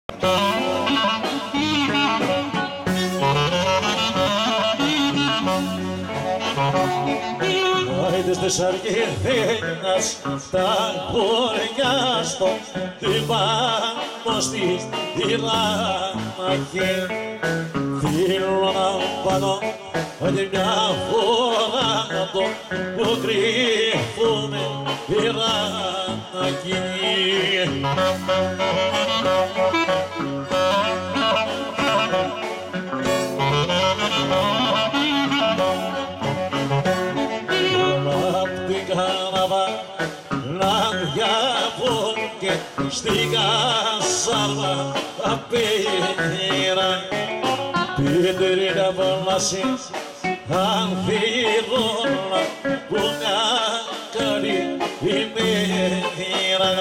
Άιντες της Αργεντίνας τα χωριά στο πάνω στη Ιρανακή. Θέλω να πάω άλλη μια φορά που κρύβουμε Ιρανακή. Στην κασάρμα απέρα πέτρινα βλάσεις αμφιδόνα που μια καλή ημέρα.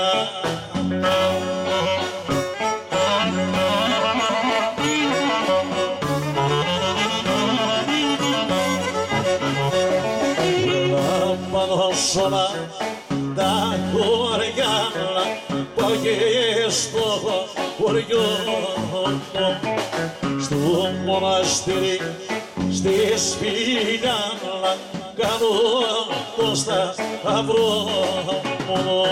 Λάμπαδος τα χωριά και στο χωριό στο μοναστήρι στη σπηλιά κάνω το σταυρό μου.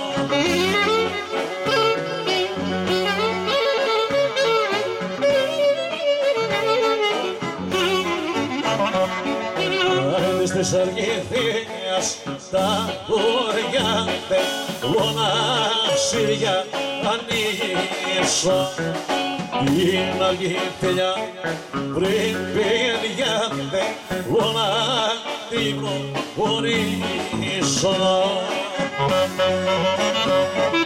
Άιντες της Αργεντίνας τα χωριά μοναστήρια ανήσω την Αργεντινιά πριν παιδιά μοναδικό χωρίσω.